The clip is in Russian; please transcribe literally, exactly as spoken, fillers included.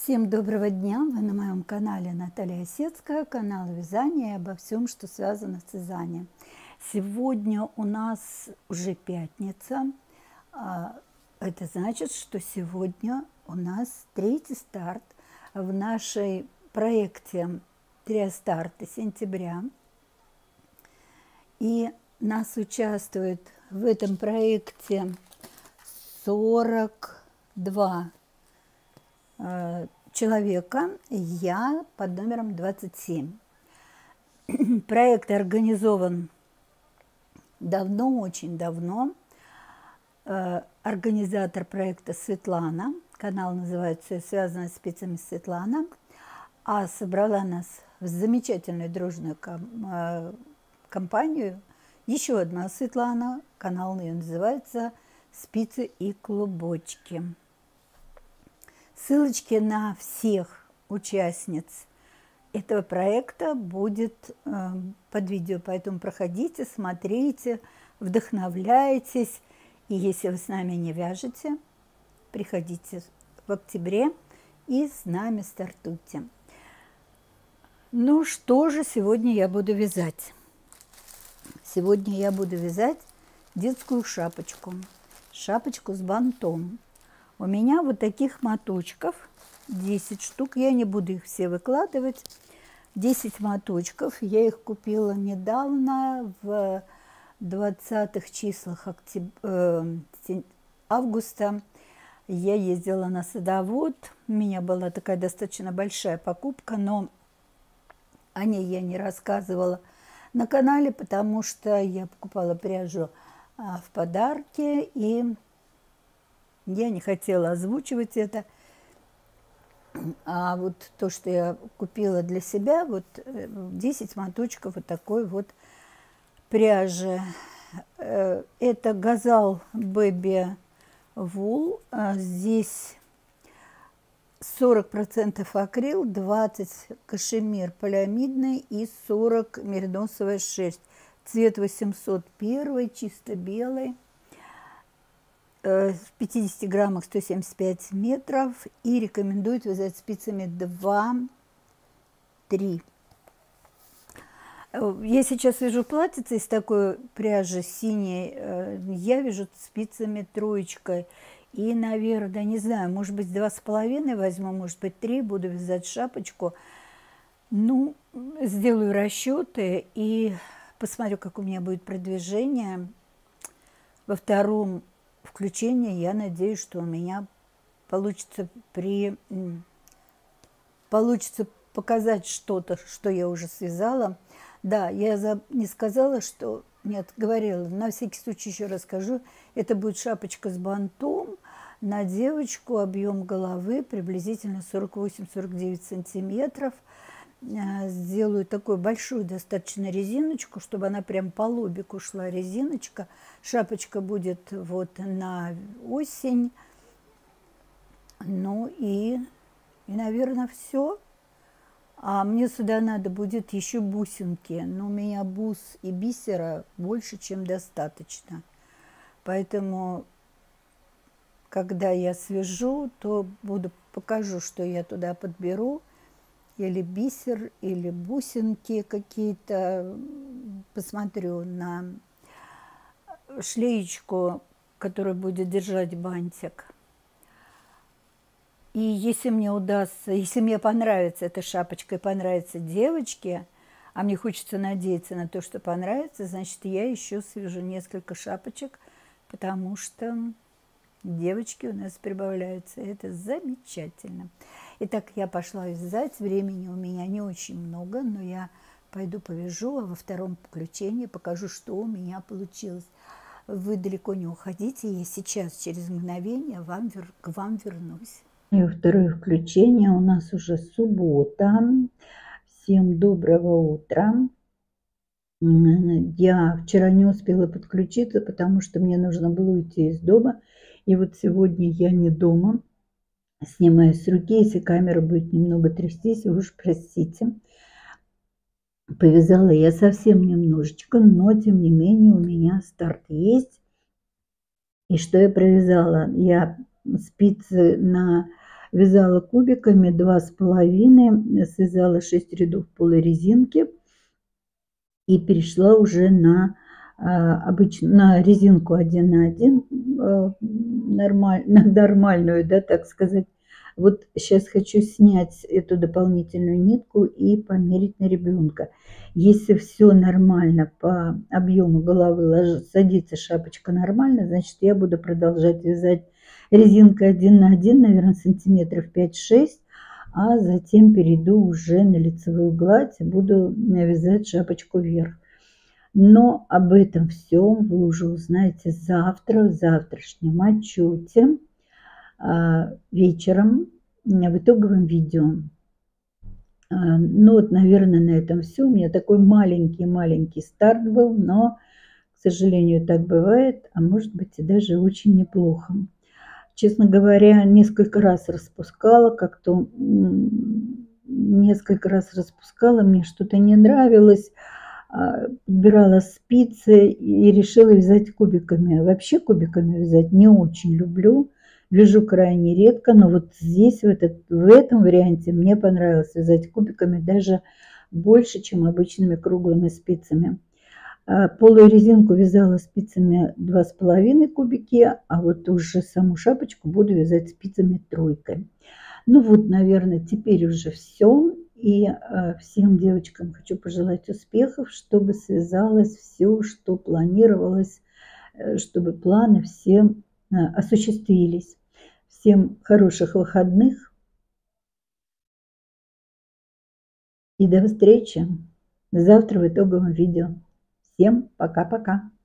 Всем доброго дня! Вы на моем канале Наталья Осецкая, канал вязания и обо всем, что связано с вязанием. Сегодня у нас уже пятница. Это значит, что сегодня у нас третий старт в нашей проекте «Три старта сентября». И нас участвует в этом проекте сорок два человека, я под номером двадцать семь. Проект организован давно, очень давно. Организатор проекта Светлана, канал называется «Связано с спицами Светлана», а собрала нас в замечательную дружную компанию еще одна Светлана, канал ее называется «Спицы и клубочки». Ссылочки на всех участниц этого проекта будет э, под видео, поэтому проходите, смотрите, вдохновляйтесь. И если вы с нами не вяжете, приходите в октябре и с нами стартуйте. Ну что же сегодня я буду вязать? Сегодня я буду вязать детскую шапочку, шапочку с бантом. У меня вот таких моточков десять штук, я не буду их все выкладывать. десять моточков, я их купила недавно в двадцатых числах октяб... э, августа. Я ездила на садовод, у меня была такая достаточно большая покупка, но о ней я не рассказывала на канале, потому что я покупала пряжу в подарки, и я не хотела озвучивать это. А вот то, что я купила для себя, вот десять моточков вот такой вот пряжи. Это Газал Бэби Вул. Здесь сорок процентов акрил, двадцать кашемир полиамидный и сорок мериносовая шерсть. Цвет восемьсот один, чисто белый. В пятидесяти граммах сто семьдесят пять метров, и рекомендуют вязать спицами два-три. Я сейчас вяжу платьице из такой пряжи синей, я вяжу спицами троечкой. И, наверное, не знаю, может быть, два с половиной возьму, может быть, три, буду вязать шапочку. Ну, сделаю расчеты и посмотрю, как у меня будет продвижение. Во втором включение, я надеюсь, что у меня получится при получится показать что-то, что я уже связала. Да, я за... не сказала, что нет, говорила, на всякий случай еще расскажу. Это будет шапочка с бантом на девочку, объем головы приблизительно сорок восемь — сорок девять сантиметров. Сделаю такую большую достаточно резиночку, чтобы она прям по лобику шла резиночка. Шапочка будет вот на осень. Ну и, и наверное, все. А мне сюда надо будет еще бусинки. Но у меня бус и бисера больше, чем достаточно. Поэтому, когда я свяжу, то буду покажу, что я туда подберу. Или бисер, или бусинки какие-то. Посмотрю на шлеечку, которая будет держать бантик. И если мне удастся, если мне понравится эта шапочка и понравится девочке, а мне хочется надеяться на то, что понравится, значит, я еще свяжу несколько шапочек, потому что девочки у нас прибавляются. Это замечательно. Итак, я пошла вязать. Времени у меня не очень много, но я пойду повяжу, а во втором включении покажу, что у меня получилось. Вы далеко не уходите, я сейчас через мгновение вам, к вам вернусь. И второе включение, у нас уже суббота. Всем доброго утра. Я вчера не успела подключиться, потому что мне нужно было уйти из дома. И вот сегодня я не дома. Снимаю с руки, если камера будет немного трястись, вы уж простите. Повязала я совсем немножечко, но тем не менее у меня старт есть. И что я провязала? Я спицы на Вязала кубиками два с половиной, связала шесть рядов полой резинки и перешла уже на обычно на резинку один на один, нормаль, нормальную, да, так сказать. Вот сейчас хочу снять эту дополнительную нитку и померить на ребенка. Если все нормально по объему головы, ложится, садится шапочка нормально, значит, я буду продолжать вязать резинкой один на один, наверное, сантиметров пять-шесть, а затем перейду уже на лицевую гладь и буду вязать шапочку вверх. Но об этом всем вы уже узнаете завтра, в завтрашнем отчете, вечером, в итоговом видео. Ну вот, наверное, на этом все. У меня такой маленький-маленький старт был, но, к сожалению, так бывает, а может быть и даже очень неплохо. Честно говоря, несколько раз распускала, как-то несколько раз распускала, мне что-то не нравилось. Подбирала спицы и решила вязать кубиками. Вообще кубиками вязать не очень люблю. Вяжу крайне редко, но вот здесь, в, этот, в этом варианте, мне понравилось вязать кубиками даже больше, чем обычными круглыми спицами. Полую резинку вязала спицами два с половиной кубики, а вот уже саму шапочку буду вязать спицами тройкой. Ну вот, наверное, теперь уже все. И всем девочкам хочу пожелать успехов, чтобы связалось все, что планировалось, чтобы планы все осуществились. Всем хороших выходных и до встречи завтра в итоговом видео. Всем пока-пока.